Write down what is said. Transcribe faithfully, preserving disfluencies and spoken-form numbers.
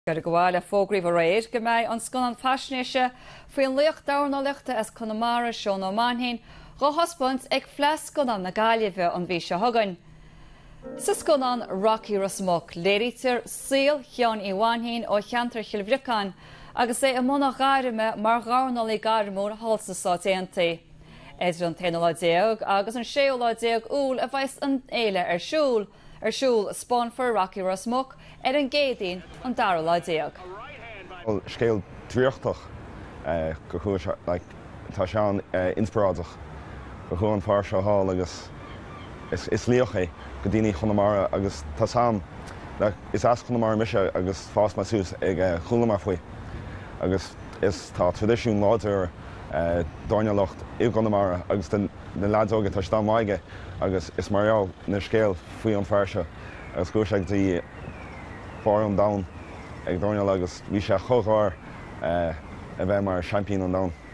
Gur go bhfuil le fógraíomh a réid go mbeidh an scoileán faisnéise faoin lucht dárna liachta as Conamara Seán Ó Monháin go hospant ag phleas scoileán na Gaillimhe an bhí se thugann. Sa scoileán Rocky Rosmuc, léirítear síl Cheann Ó Monháin ó cheantar Chilbhreacán agus é i muna ghairime mar gharnal í gairmór halsa déanta. Éidir an téann déag agus an séú déag úl a bhaist an éile ar siúl. Arsúl spáin for Rocky Rosmuc ar an géadaín an dara déag. Well, scéal tríochtach go chuair tá seán inspirádach go chuair an fear seo hall agus is líoch é go dtí Conamara agus tá sam is as Conamara mise agus fás mai sús ag chulamar faoi agus is tá tradiisiún láidir dáine locht i Conamara agus den lads óga tá stá maige agus is marall na scéal faoi an fear seo agus go ag dtí fáram dam ag dáine agus bhí sé chomháir a bheith mar champion an dam.